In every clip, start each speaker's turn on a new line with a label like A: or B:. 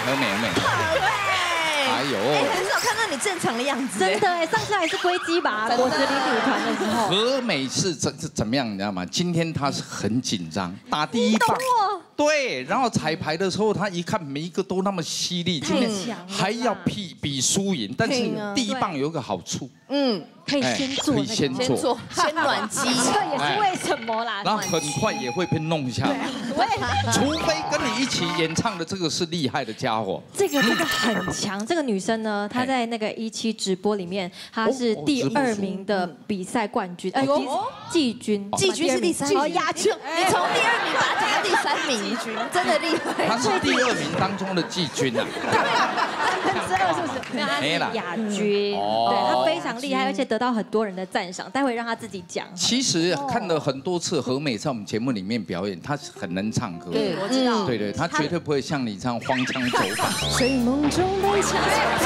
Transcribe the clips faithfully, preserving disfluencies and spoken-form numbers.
A: 和美和美。哎呦，
B: 很少看到你正常的样子。
C: 真的哎，上次还是龟鸡吧，果实领舞团的时候。
A: 和美是怎是怎么样，你知道吗？今天她是很紧张，打第一棒。对，然后彩排的时候，她一看每一个都那么犀利，今天还要比比输赢，但是第一棒有个好处，
C: 嗯，可以先做，
A: 可以先做，
B: 先暖机，
C: 这也是为什么啦？
A: 然后很快也会被弄下来，除非跟你一起演唱的这个是厉害的家伙。
C: 这个这个很强，这个女生呢，她在那个一期直播里面，她是第二名的比赛冠军，哎，季军，
B: 季军是第三名，
C: 亚军，
B: 你从第二名把她讲到第三名。真的厉害，
A: 他是第二名当中的季军啊，
C: 分之二是不是？没有，他是亚军，对他非常厉害，而且得到很多人的赞赏。待会让他自己讲。
A: 其实看了很多次和美在我们节目里面表演，她很能唱歌，
B: 对，我知道，
A: 对对，她绝对不会像你这样荒腔走板。
C: 睡梦中被掐。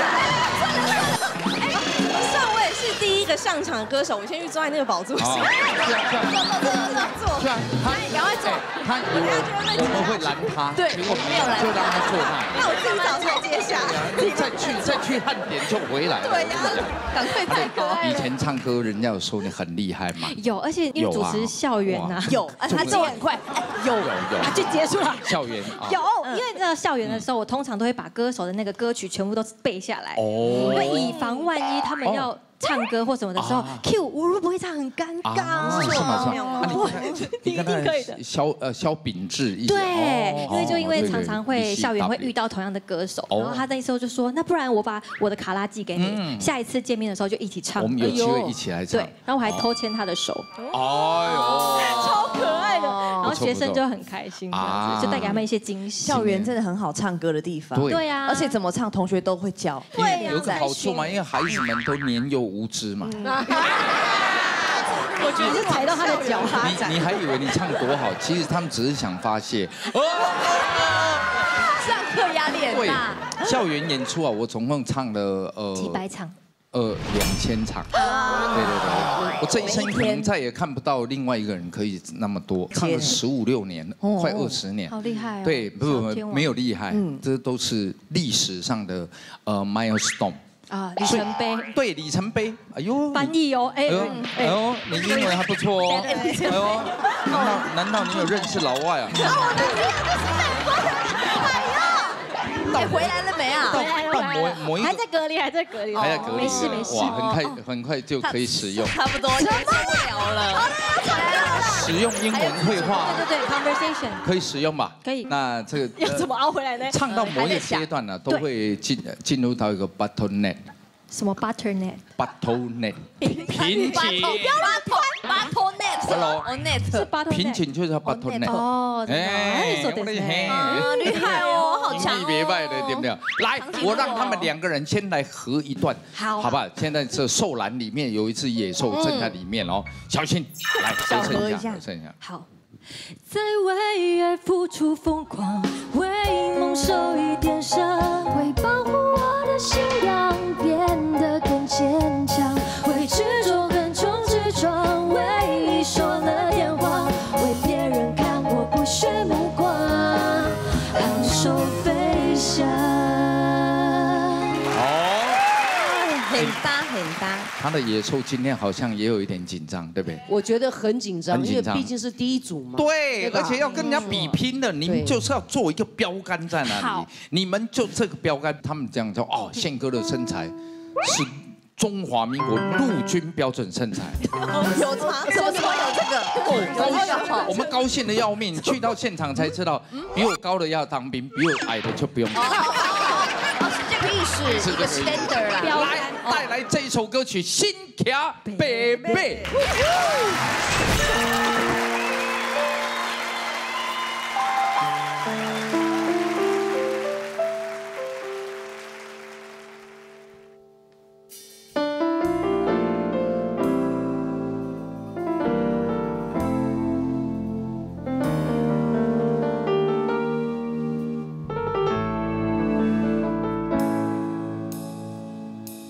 D: 算我也是第一个上场的歌手，我先去坐在那个宝座上。
A: 坐，是啊，他
D: 赶快坐。
A: 他以为我们会拦他，
D: 对，
A: 结果没有拦，就让他坐那。
D: 那我自己找台阶下，
A: 再去再去汉典就回来了。
D: 对呀，赶快载歌。
A: 以前唱歌人家有说你很厉害嘛？
C: 有，而且因为主持校园呐，
B: 有，他做很快，
A: 有有有，
C: 他就结束了。
A: 校园
C: 有，因为那校园的时候，我通常都会把歌手的那个歌曲全部都背下来，
A: 哦，
C: 会以防万一他们要。唱歌或什么的时候 ，Q 我会不会唱很尴尬？
A: 是吗？是吗？
C: 你一定可以的。
A: 肖呃肖秉志，
C: 对，因为就因为常常会校园会遇到同样的歌手，然后他那时候就说，那不然我把我的卡拉寄给你，下一次见面的时候就一起唱。
A: 我们有机会一起来唱。
C: 对，然后我还偷牵他的手。
A: 哎呦，
C: 超可爱的。然后学生就很开心，这样子就带给他们一些惊喜。
B: 校园真的很好唱歌的地方。
C: 对呀，
B: 而且怎么唱，同学都会教。
C: 对呀，
A: 有个好处嘛，因为孩子们都年幼无知嘛。
C: 我觉得是踩到他的脚发
A: 展。你你还以为你唱多好，其实他们只是想发泄。
B: 上课压力很大。
A: 对，校园演出啊，我总共唱了呃
C: 几百场，
A: 呃两千场。对对对，我这一生可能再也看不到另外一个人可以那么多，唱了十五六年，快二十年。
C: 好厉害哦！
A: 对，不不没有厉害，这都是历史上的呃 milestone。
C: 啊，里程碑，
A: 对，里程碑。哎呦，
C: 翻译哦，哎呦，
A: 哎呦，你英文还不错哦。哎呦，难道难道你有认识老外啊？
B: 我的天，这是美国人！哎呦，你回来了没啊？
C: 回来了，回来了，还在隔离，还在隔离，
A: 还在隔离，
C: 没事没事。
A: 哇，很快很快就可以使用，
B: 差不多就受不了了。
A: 使用英文绘画，
C: 对对对 ，conversation
A: 可以使用吧？
C: 可以。
A: 那这个
C: 要怎么熬回来呢？
A: 唱到某一个阶段呢，都会进进入到一个 bottleneck。
C: 什么 butternut？bottleneck
A: 瓶颈。
B: 不要乱推 ，bottleneck 是
C: net 是 bottleneck。
A: 瓶颈就是叫 bottleneck。
C: 哦，哎，说的是，
B: 厉害哦，好强哦。
A: 别拜的，对不对？来，我让他们两个人先来合一段，
C: 好，
A: 好不好？现在这兽栏里面有一只野兽正在里面哦，小心，来合成一下，合成一下。
C: 好。在为爱付出疯狂，为梦受一点伤，为保护我的信仰变得更坚强，为执着横冲直撞，为你说了电话，为别人看我不屑目光，昂首飞翔。
A: 哦，
B: 很搭很搭。
A: 他的野兽今天好像也有一点紧张，对不对？
E: 我觉得很紧张，因为毕竟是第一组嘛。
A: 对，而且要跟人家比拼的，你们就是要做一个标杆在哪里？你们就这个标杆，他们这样说哦，宪哥的身材是中华民国陆军标准身材。
B: 有差？什么时候有这个？
A: 哦，我们高兴的要命，去到现场才知道，比我高的要当兵，比我矮的就不用当。
B: 这个意思，一个 standard 啦。
A: 来，带来这一首歌曲《心卡贝贝》。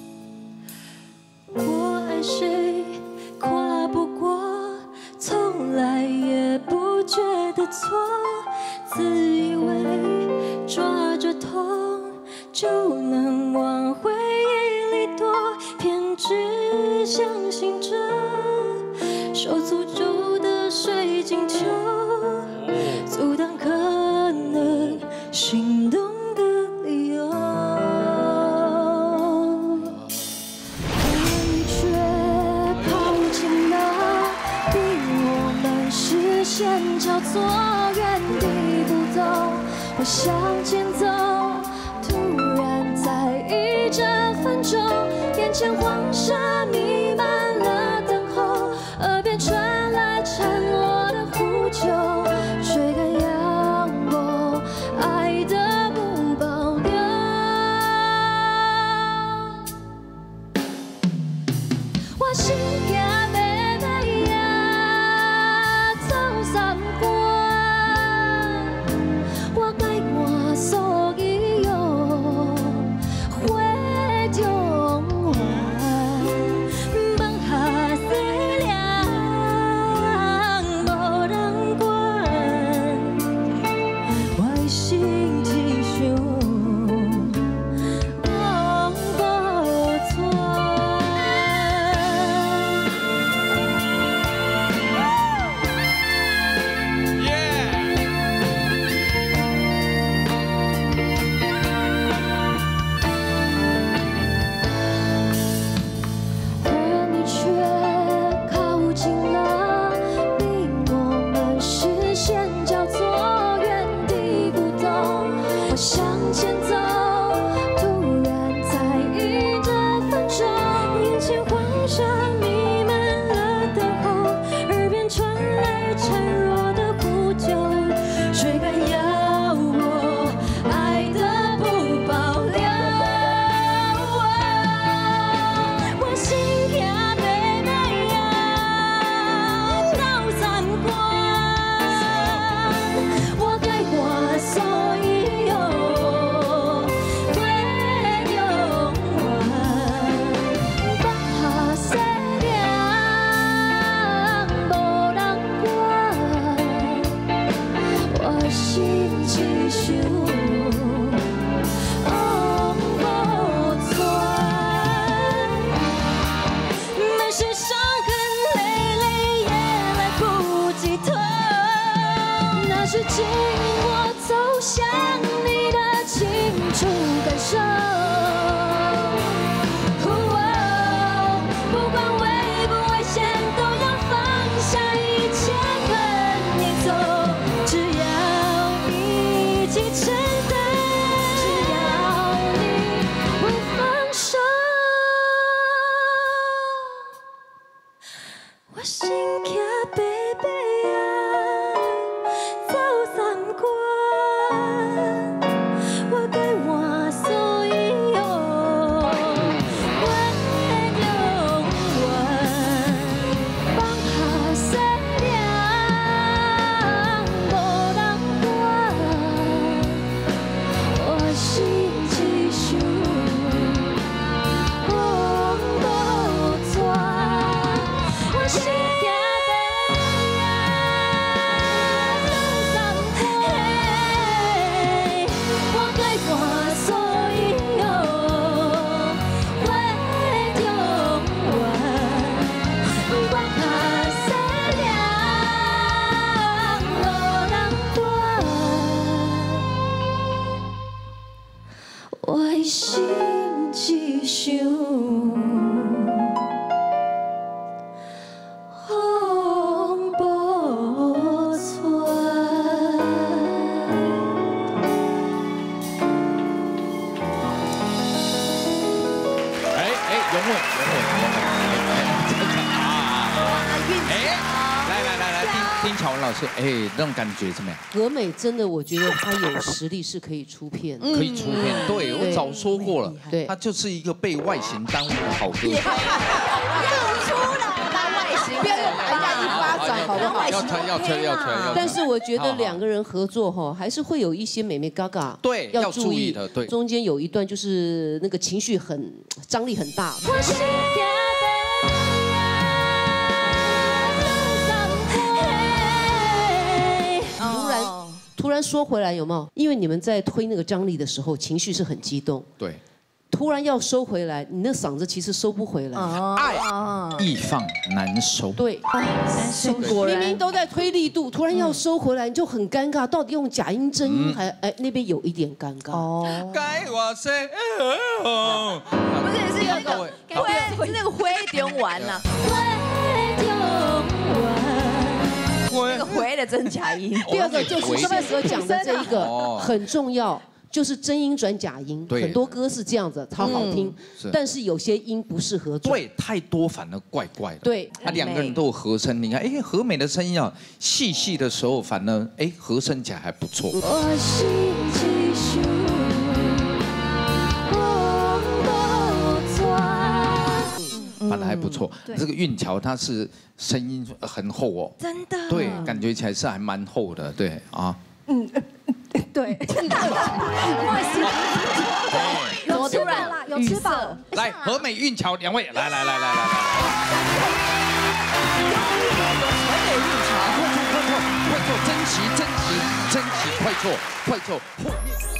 C: 谁，过了不过，从就能往回忆里躲，偏只相信着受诅咒的水晶球，阻挡可能心动的理由。而你却靠近了，逼我们视线交错，原地不动。我向前走。 这分钟，眼前黄沙弥漫了等候，耳边传来孱弱的呼救，追赶阳光，爱的不保留。我心也被被呀走三关，我该我所以有。 向前走，突然在意这分钟，眼前黄沙弥漫了等候，耳边传来孱弱的呼救，追赶要我爱的不保留。我心也被被呀到三关，我该我所以。 是紧握走向你的清楚感受。哦，不管危不危险，都要放下一切跟你走。只要你一起承担，只要你会放手，我心卡贝贝啊。 我该我所以有，我永远放下世界，无人管，我心只想往无转，我心。 我心只想往无转。
A: 哎哎，永稳，永稳，永稳，哎，真的啊！哎，来来来来，听听巧文老师，哎，那种感觉怎么样？
E: 格美真的，我觉得她有实力是可以出片，
A: 可以出片。对我早说过了，
E: 对，
A: 她就是一个被外形耽误的好歌手。
B: 又出来了，外形
E: 不要人家一巴掌，好不好？
A: 要吹要吹要吹要吹。
E: 但是我觉得两个人合作哈，还是会有一些美美嘎嘎，
A: 对，要注意的。对，
E: 中间有一段就是那个情绪很张力很大。
C: 我心
E: 突然突然然说回来有没有？因为你们在推那个张力的时候，情绪是很激动。
A: 对。
E: 突然要收回来，你那嗓子其实收不回来。
A: 爱易放难收。
E: 对，
B: 男生果然
E: 明明都在推力度，突然要收回来，你就很尴尬。到底用假音、真音还哎那边有一点尴尬。哦。
A: 该我谁？
B: 不是，是那个灰，是那个灰丢完了。那个灰的真假音。
E: 第二个就是上面所讲的这一个很重要。 就是真音转假音，很多歌是这样子，超好听。但是有些音不适合转。
A: 对，太多反而怪怪的。
E: 对，
A: 他两个人都有和声，你看，哎，和美的声音啊，细细的时候，反而哎和声起来还不错。反而还不错。这个韵桥它是声音很厚哦，
B: 真的。
A: 对，感觉起来是还蛮厚的，对啊。嗯。
C: 对，真的，不好意思，有吃饱啦，有吃饱。
A: 来，和美韵桥两位，来来来来来来来。
B: 和美韵桥，
A: 快做快做快做，珍惜珍惜珍惜，快做快做。